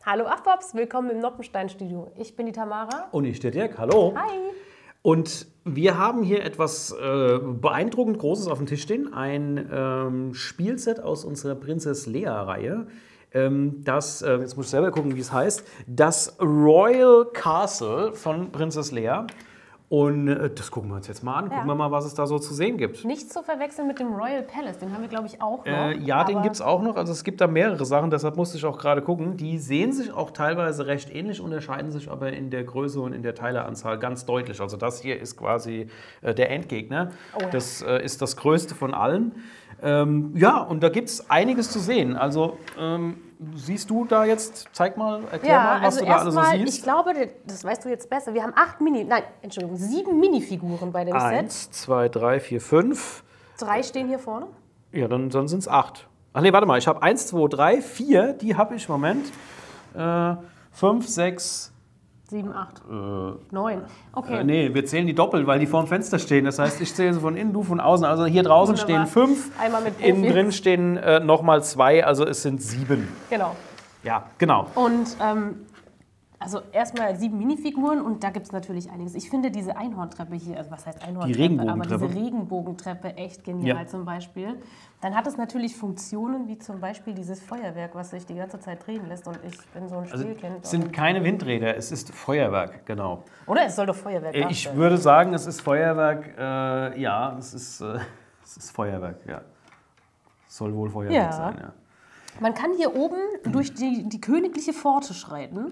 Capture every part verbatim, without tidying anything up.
Hallo Afbobs, willkommen im Noppenstein-Studio. Ich bin die Tamara. Und ich der Dirk, hallo. Hi. Und wir haben hier etwas äh, beeindruckend Großes auf dem Tisch stehen. Ein ähm, Spielset aus unserer Prinzess Leia-Reihe. Ähm, das, äh, jetzt muss ich selber gucken, wie es heißt, das Royal Castle von Prinzess Leia. Und äh, das gucken wir uns jetzt mal an. Gucken Ja. wir mal, was es da so zu sehen gibt. Nicht zu verwechseln mit dem Royal Palace, den haben wir, glaube ich, auch noch. Äh, ja, den gibt es auch noch. Also es gibt da mehrere Sachen, deshalb musste ich auch gerade gucken. Die sehen sich auch teilweise recht ähnlich, unterscheiden sich aber in der Größe und in der Teileanzahl ganz deutlich. Also das hier ist quasi äh, der Endgegner. Oh ja. Das äh, ist das größte von allen. Ähm, ja, und da gibt es einiges zu sehen. Also ähm, siehst du da jetzt, zeig mal, erklär Ja, mal, was also du da alles so erstmal, siehst. ich glaube, das weißt du jetzt besser. Wir haben acht Mini, nein, Entschuldigung, sieben Minifiguren bei dem Set. Eins, zwei, drei, vier, fünf. Drei stehen hier vorne. Ja, dann, dann sind es acht. Ach nee, warte mal, ich habe eins, zwei, drei, vier, die habe ich, Moment. Äh, fünf, sechs, Sieben, acht, äh, neun. Okay. äh, nee, wir zählen die doppelt, weil die vor dem Fenster stehen. Das heißt, ich zähle sie von innen, du von außen. Also hier draußen Wunderbar. stehen fünf, Einmal mit Profis. innen drin stehen äh, nochmal zwei, also es sind sieben. Genau. Ja, genau. Und ähm, also erstmal sieben Minifiguren und da gibt es natürlich einiges. Ich finde diese Einhorntreppe hier, also was heißt Einhorntreppe? Regenbogentreppe. Aber diese Regenbogentreppe echt genial Ja. zum Beispiel. Dann hat es natürlich Funktionen wie zum Beispiel dieses Feuerwerk, was sich die ganze Zeit drehen lässt und ich bin so ein Also Spielkind. es sind keine Windräder, es ist Feuerwerk, genau. Oder es soll doch Feuerwerk Äh, Ich darstellen. würde sagen, es ist Feuerwerk, äh, ja, es ist, äh, es ist Feuerwerk, ja. Es soll wohl Feuerwerk Ja. sein, ja. Man kann hier oben durch die, die königliche Pforte schreiten.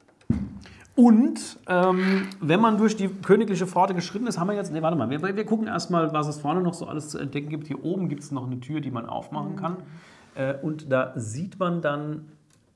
Und ähm, wenn man durch die königliche Pforte geschritten ist, haben wir jetzt, nee, warte mal, wir, wir gucken erstmal, was es vorne noch so alles zu entdecken gibt. Hier oben gibt es noch eine Tür, die man aufmachen kann. Äh, und da sieht man dann,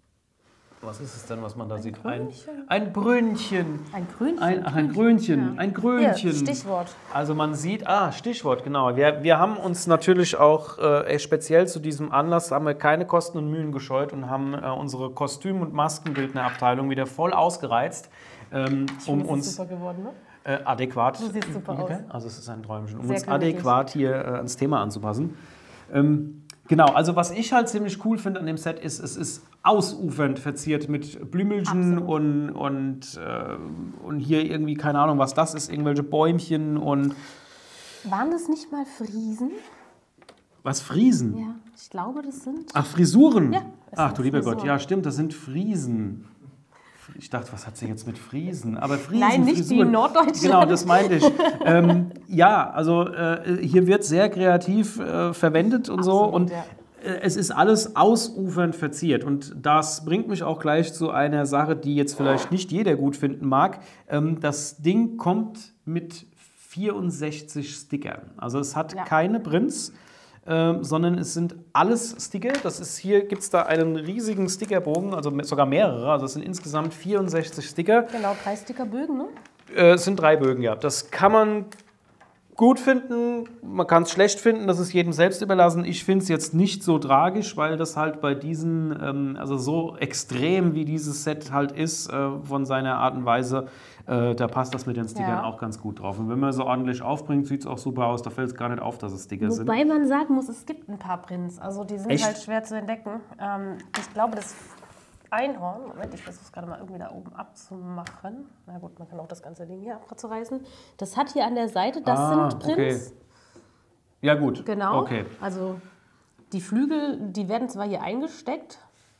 was ist es denn, was man da sieht? Krönchen? Ein, ein Brünnchen. Ein Krönchen? Ein, ach, ein Grönchen, ein Grönchen. Hier, Stichwort. Also man sieht, ah, Stichwort, genau. Wir, wir haben uns natürlich auch äh, speziell zu diesem Anlass, haben wir keine Kosten und Mühen gescheut und haben äh, unsere Kostüm- und Maskenbildnerabteilung wieder voll ausgereizt, ähm, um Das ist uns super geworden, ne? äh, adäquat, Du siehst super aus. also es ist ein Träumchen, um Sehr uns königlich. adäquat hier äh, ans Thema anzupassen. Ähm, Genau, also was ich halt ziemlich cool finde an dem Set ist, es ist ausufernd verziert mit Blümelchen Absolut. und, und, äh, und hier irgendwie, keine Ahnung, was das ist, irgendwelche Bäumchen und Waren das nicht mal Friesen? was, Friesen? Ja, ich glaube, das sind. Ach, Frisuren? Ja, das Ach sind du lieber Frisuren. Gott, ja stimmt, das sind Friesen. Ich dachte, was hat sie jetzt mit Friesen? Aber Friesen, Nein, nicht die Frisuren. in Norddeutschland. Genau, das meinte ich. ähm, ja, also äh, hier wird sehr kreativ äh, verwendet und so. Absolut, Und ja. äh, es ist alles ausufernd verziert. Und das bringt mich auch gleich zu einer Sache, die jetzt vielleicht nicht jeder gut finden mag. Ähm, das Ding kommt mit vierundsechzig Stickern. Also es hat Ja. keine Prints. Ähm, sondern es sind alles Sticker. Das ist hier, gibt es da einen riesigen Stickerbogen, also sogar mehrere. Also es sind insgesamt vierundsechzig Sticker. Genau, drei Stickerbögen, ne? Äh, es sind drei Bögen, ja. Das kann man gut finden, man kann es schlecht finden, das ist jedem selbst überlassen. Ich finde es jetzt nicht so tragisch, weil das halt bei diesen, ähm, also so extrem wie dieses Set halt ist, äh, von seiner Art und Weise, äh, da passt das mit den Stickern Ja. auch ganz gut drauf. Und wenn man so ordentlich aufbringt, sieht es auch super aus. Da fällt es gar nicht auf, dass es Sticker sind. Wobei man sagen muss, es gibt ein paar Prints. Also die sind Echt? halt schwer zu entdecken. Ähm, ich glaube, das Einhorn, Moment, ich versuche es gerade mal irgendwie da oben abzumachen. Na gut, man kann auch das ganze Ding hier abzureißen. Das hat hier an der Seite, das Ah, sind Prints. okay. Ja gut, Genau. okay. Also die Flügel, die werden zwar hier eingesteckt,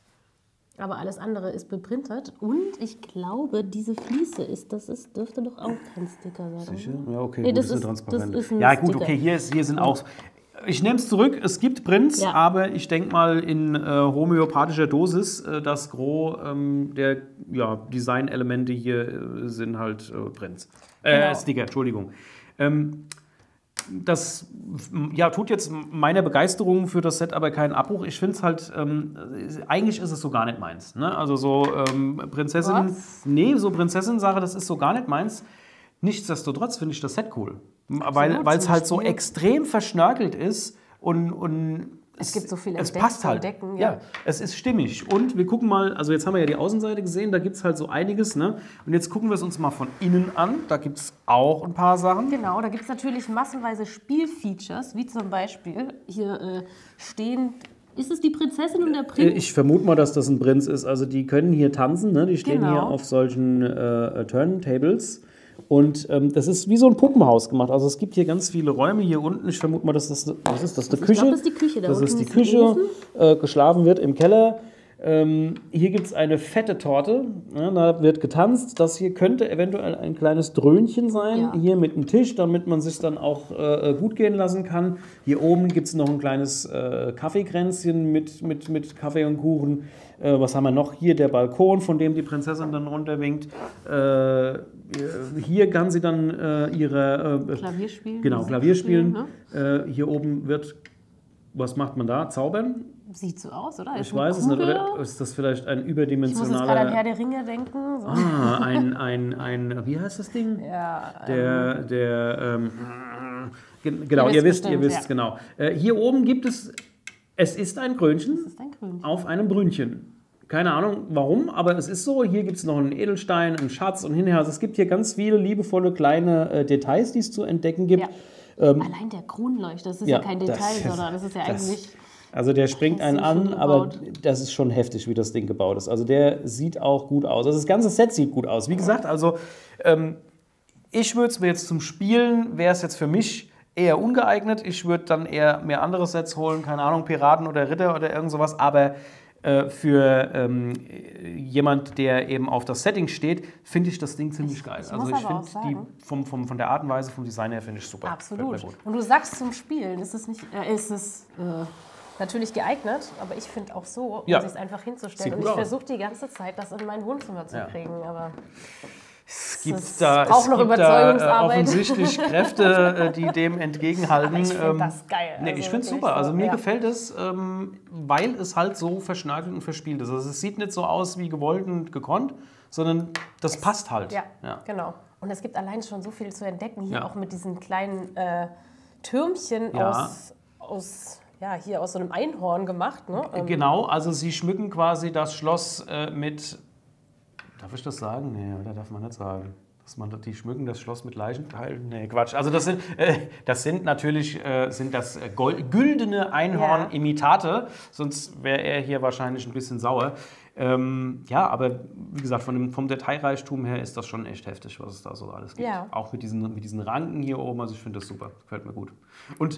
aber alles andere ist beprintet. Und ich glaube, diese Fliese ist, das ist, dürfte doch auch kein Sticker sein. Sicher? oder? Ja, okay, Nee, gut, das das ist ist- transparent. das ist ein ja gut, Sticker. okay, hier, ist, hier sind auch... Ich nehme es zurück, es gibt Prints, Ja. aber ich denke mal in äh, homöopathischer Dosis. Äh, das Gros ähm, der ja, Designelemente hier äh, sind halt äh, Prints. Äh, Genau. Sticker, Entschuldigung. Ähm, das ja, tut jetzt meiner Begeisterung für das Set aber keinen Abbruch. Ich finde es halt, ähm, eigentlich ist es so gar nicht meins. Ne? Also so ähm, Prinzessin, Was? nee, so Prinzessin-Sache, das ist so gar nicht meins. Nichtsdestotrotz finde ich das Set cool. Weil weil es zum halt so Spiel. extrem verschnörkelt ist und, und Es gibt so viel es entdeckt passt zu halt. entdecken, ja. ja. Es ist stimmig. Und wir gucken mal, also jetzt haben wir ja die Außenseite gesehen, da gibt es halt so einiges. Ne? Und jetzt gucken wir es uns mal von innen an. Da gibt es auch ein paar Sachen. Genau, da gibt es natürlich massenweise Spielfeatures, wie zum Beispiel hier äh, stehen Ist es die Prinzessin und der Prinz? Ich vermute mal, dass das ein Prinz ist. Also die können hier tanzen, ne? Die stehen Genau. hier auf solchen äh, Turntables. Und ähm, das ist wie so ein Puppenhaus gemacht. Also es gibt hier ganz viele Räume hier unten. Ich vermute mal, dass das, was ist das, eine Ich Küche? glaub, das ist die Küche. Da Das ist unten die ist ein Küche. Ofen. Äh, geschlafen wird im Keller. Ähm, hier gibt es eine fette Torte. Ja, da wird getanzt. Das hier könnte eventuell ein kleines Dröhnchen sein. Ja. Hier mit einem Tisch, damit man sich dann auch äh, gut gehen lassen kann. Hier oben gibt es noch ein kleines äh, Kaffeekränzchen mit, mit, mit Kaffee und Kuchen. Äh, was haben wir noch? Hier der Balkon, von dem die Prinzessin dann runterwinkt. Äh, hier kann sie dann äh, ihre... Äh, Klavier spielen. Genau, Musik Klavier spielen. ne? Äh, hier oben wird... Was macht man da? Zaubern? Sieht so aus, oder? Ich Ist eine weiß es nicht. Kugel? Oder ist das vielleicht ein Ich muss jetzt gerade an überdimensionaler... Herr der Ringe denken. So. Ah, ein, ein, ein... Wie heißt das Ding? Ja, Der... der ähm, gen- genau, Ihr ihr wisst wisst, ihr bestimmt, wisst, genau. Äh, hier oben gibt es... Es ist ein Krönchen das ist ein Grün. auf einem Brünnchen. Keine Ahnung warum, aber es ist so. Hier gibt es noch einen Edelstein, einen Schatz und hinterher. Also es gibt hier ganz viele liebevolle kleine äh, Details, die es zu entdecken gibt. Ja. Allein der Kronleuchter, das ist ja, ja, kein das Detail, ist- sondern das ist ja das- eigentlich... Also der springt einen ist so an, schön aber gebaut. das ist schon heftig, wie das Ding gebaut ist. Also der sieht auch gut aus. Also das ganze Set sieht gut aus. Wie gesagt, also ähm, ich würde es mir jetzt zum Spielen, wäre es jetzt für mich eher ungeeignet. Ich würde dann eher mehr andere Sets holen, keine Ahnung, Piraten oder Ritter oder irgend sowas. Aber äh, für ähm, jemand, der eben auf das Setting steht, finde ich das Ding ziemlich geil. ich also muss ich aber finde auch die sagen- vom, vom, von der Art und Weise, vom Design her, finde ich super. Absolut. Gefällt mir gut. Und du sagst zum Spielen, ist es, nicht, äh, ist es äh, natürlich geeignet, aber ich finde auch so, um Ja. sich es einfach Sieht hinzustellen. Und gut ich aus. versuche die ganze Zeit, das in mein Wohnzimmer zu Ja. kriegen, aber Es gibt Es da, braucht es noch gibt da äh, Überzeugungsarbeit. offensichtlich Kräfte, äh, die dem entgegenhalten. Aber ich find Ähm, das geil. Nee, Also ich finde es wirklich super. so, Also mir ja. gefällt es, ähm, weil es halt so verschnörkelt und verspielt ist. Also es sieht nicht so aus wie gewollt und gekonnt, sondern das passt halt. ja, Ja. genau. Und es gibt allein schon so viel zu entdecken, hier Ja. auch mit diesen kleinen äh, Türmchen Ja. aus, aus, ja, hier aus so einem Einhorn gemacht. Ne? Ähm, Genau, also sie schmücken quasi das Schloss äh, mit... Darf ich das sagen? Nee, oder darf man nicht sagen? Dass man, die schmücken das Schloss mit Leichenteilen? Nee, Quatsch. Also das sind, äh, das sind natürlich äh, sind das äh, gold, güldene Einhorn-Imitate, sonst wäre er hier wahrscheinlich ein bisschen sauer. Ähm, ja, aber wie gesagt, von dem, vom Detailreichtum her ist das schon echt heftig, was es da so alles gibt. Ja. Auch mit diesen, mit diesen Ranken hier oben, also ich finde das super, gefällt mir gut. Und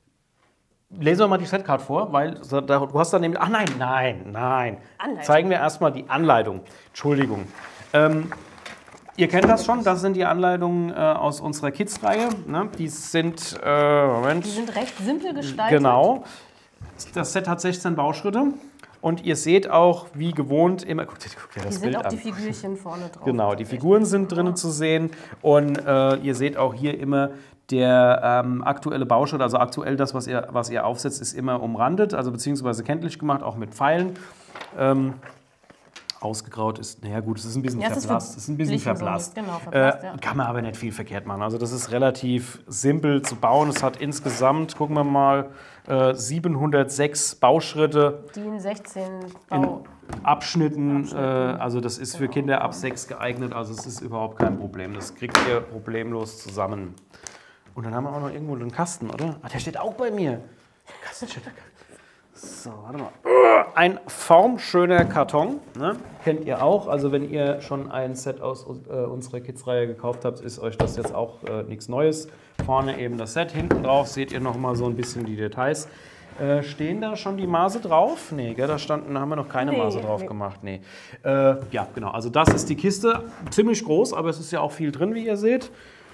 lesen wir mal die Setcard vor, weil da- du hast dann nämlich... Ach nein, nein, nein. Anleitung. Zeigen wir erstmal die Anleitung. Entschuldigung. Ähm, ihr kennt das schon, das sind die Anleitungen äh, aus unserer Kids-Reihe. Ne? Die sind, äh, Moment, Die sind recht simpel gestaltet. genau. Das Set hat sechzehn Bauschritte. Und ihr seht auch, wie gewohnt, immer... Guckt dir, guckt dir Hier das sind Bild auch an. die Figürchen vorne drauf. Genau, die Figuren sind drinnen zu sehen und äh, ihr seht auch hier immer der ähm, aktuelle Bauschritt, also aktuell das, was ihr, was ihr aufsetzt, ist immer umrandet, also beziehungsweise kenntlich gemacht, auch mit Pfeilen. Ähm, ausgegraut ist, naja gut, es ist ein bisschen Ja, es ist verblasst. Es ist ein bisschen verblichen so verblasst. nicht, genau, verblasst, äh, ja. Kann man aber nicht viel verkehrt machen. Also das ist relativ simpel zu bauen. Es hat insgesamt, gucken wir mal, äh, siebenhundertsechs Bauschritte. Die in sechzehn In Bau. Abschnitten, äh, also das ist für Kinder ab sechs geeignet, also es ist überhaupt kein Problem. Das kriegt ihr problemlos zusammen. Und dann haben wir auch noch irgendwo einen Kasten, oder? Ah, der steht auch bei mir. Kasten steht da. So, warte mal. Ein formschöner Karton, ne? Kennt ihr auch. Also wenn ihr schon ein Set aus äh, unserer Kids-Reihe gekauft habt, ist euch das jetzt auch äh, nichts Neues. Vorne eben das Set, hinten drauf seht ihr noch mal so ein bisschen die Details. Äh, stehen da schon die Maße drauf? Nee, gell, da standen, da haben wir noch keine Nee, Maße drauf nee. gemacht. Nee. Äh, ja, genau. Also das ist die Kiste. Ziemlich groß, aber es ist ja auch viel drin, wie ihr seht.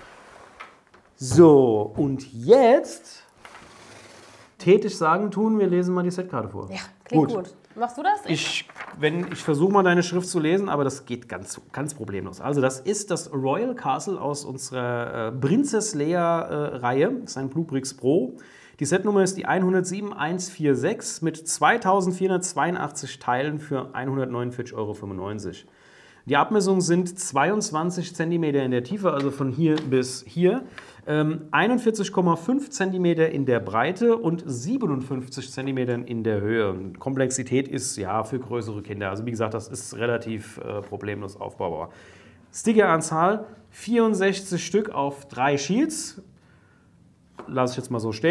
So, und jetzt tätig sagen tun, wir lesen mal die Setkarte vor. Ja, klingt gut. Machst du das? Ich, wenn, ich versuche mal deine Schrift zu lesen, aber das geht ganz, ganz problemlos. Also das ist das Royal Castle aus unserer äh, Princess Leia-Reihe. Äh, das ist ein Blue Bricks Pro. Die Setnummer ist die hundertsieben eins vier sechs mit zweitausendvierhundertzweiundachtzig Teilen für hundertneunundvierzig Euro fünfundneunzig. Die Abmessungen sind zweiundzwanzig Zentimeter in der Tiefe, also von hier bis hier, ähm, einundvierzig Komma fünf Zentimeter in der Breite und siebenundfünfzig Zentimeter in der Höhe. Komplexität ist ja für größere Kinder. Also wie gesagt, das ist relativ äh, problemlos aufbaubar. Stickeranzahl vierundsechzig Stück auf drei Sheets. Lasse ich jetzt mal so stehen.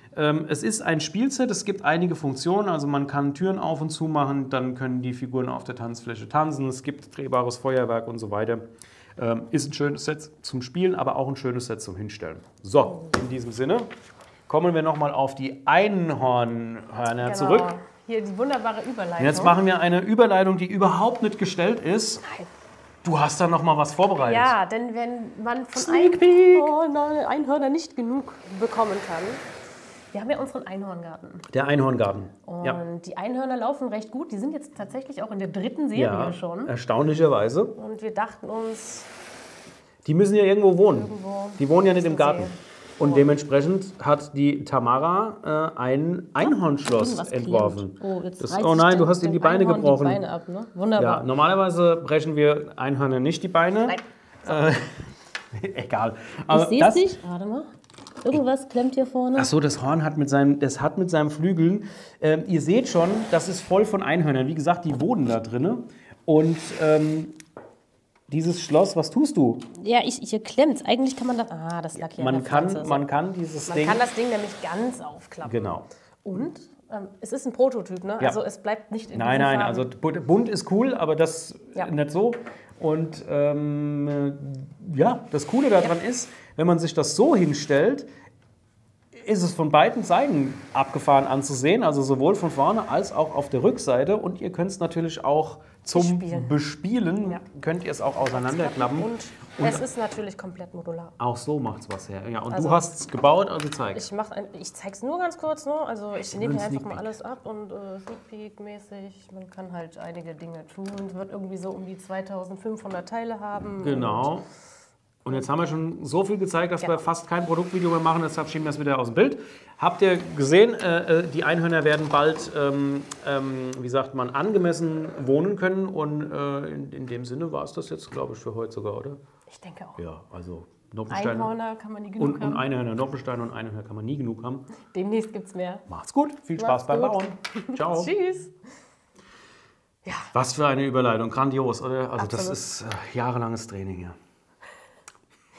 Ähm, es ist ein Spielset, es gibt einige Funktionen, also man kann Türen auf und zu machen, dann können die Figuren auf der Tanzfläche tanzen, es gibt drehbares Feuerwerk und so weiter. Ähm, ist ein schönes Set zum Spielen, aber auch ein schönes Set zum Hinstellen. So, in diesem Sinne kommen wir nochmal auf die Einhornhörner Genau. zurück. Hier die wunderbare Überleitung. Und jetzt machen wir eine Überleitung, die überhaupt nicht gestellt ist. Nein. Du hast da noch mal was vorbereitet. Ja, denn wenn man von Sneak Peek. Einhörner, Einhörner nicht genug bekommen kann, wir haben ja unseren Einhorngarten. Der Einhorngarten. Und Ja. die Einhörner laufen recht gut. Die sind jetzt tatsächlich auch in der dritten Serie Ja, schon. erstaunlicherweise. Und wir dachten uns, Die müssen ja irgendwo wohnen. Irgendwo Die wohnen ja nicht im müssen Garten. sie Und dementsprechend hat die Tamara äh, ein Einhornschloss was entworfen. klemmt. Oh, jetzt Das, reißt oh sich nein, dem- du hast ihm dem die Beine Einhorn gebrochen. Die Beine ab, ne? Wunderbar. Ja, normalerweise brechen wir Einhörner nicht die Beine. Nein. Äh, egal. Ich Aber sehe es das, nicht. Warte mal. Irgendwas klemmt hier vorne. ach so, das Horn hat mit seinem, das hat mit seinem Flügeln. Ähm, ihr seht schon, das ist voll von Einhörnern. Wie gesagt, die wohnen da drin. Und ähm, dieses Schloss, was tust du? Ja, ich, hier klemmt. Eigentlich kann man das. Ah, das lag hier Man an der kann, Pflanze. man kann dieses Man Ding. kann das Ding nämlich ganz aufklappen. Genau. Und ähm, es ist ein Prototyp, ne? Ja. Also es bleibt nicht in Nein, diesen nein, Farben. also bu- bunt ist cool, aber das Ja. nicht so. Und ähm, ja, das Coole daran ist, wenn man sich das so hinstellt, ist es von beiden Seiten abgefahren anzusehen, also sowohl von vorne als auch auf der Rückseite. Und ihr könnt es natürlich auch zum Bespielen. Bespielen, Ja. könnt ihr es auch auseinanderklappen. Und, Und es ist natürlich komplett modular. auch so macht es was her. Ja, und Also- du hast es gebaut, also zeig. Ich, mach ein, ich zeige es nur ganz kurz, ne? Also ich nehme Nur ein hier einfach Sneak mal Peek. alles ab und äh, Sneak Peek-mäßig. Man kann halt einige Dinge tun. Es wird irgendwie so um die zweitausendfünfhundert Teile haben. Genau. Und jetzt haben wir schon so viel gezeigt, dass Genau. wir fast kein Produktvideo mehr machen, deshalb schieben wir es wieder aus dem Bild. Habt ihr gesehen, äh, äh, die Einhörner werden bald, ähm, ähm, wie sagt man, angemessen wohnen können. Und äh, in, in dem Sinne war es das jetzt, glaube ich, für heute sogar, oder? Ich denke auch. Ja, also Noppensteine. Einhörner kann man nie genug Und, und haben. Einhörner, Noppensteine und Einhörner kann man nie genug haben. Demnächst gibt es mehr. Macht's gut, viel Spaß Macht's beim gut. Bauen. Ciao. Tschüss. Was für eine Überleitung, grandios, oder? Also das Absolut. ist äh, jahrelanges Training hier.